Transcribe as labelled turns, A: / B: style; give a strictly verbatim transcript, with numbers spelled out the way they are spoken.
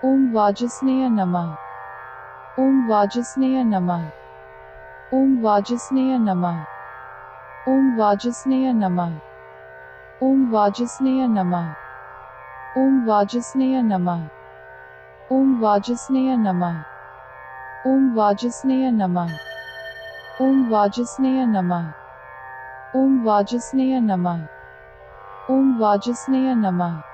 A: ओम वाजस्नेय नमः। ओम वाजस्नेय नमः। ओम वाजस्नेय नमः। ओम वाजस्नेय नमः। ओम वाजस्नेय नमः। ओम वाजस्नेय नमः। ओम वाजस्नेय नमः। ओम वाजस्नेय नमः। ओम वाजस्नेय नमः। ओम वाजस्नेय नमः। ओम वाजस्नेय नमः।